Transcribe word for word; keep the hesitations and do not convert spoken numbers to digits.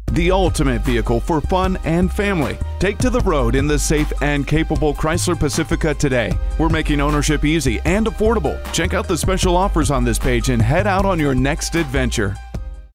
the ultimate vehicle for fun and family. Take to the road in the safe and capable Chrysler Pacifica today. We're making ownership easy and affordable. Check out the special offers on this page and head out on your next adventure.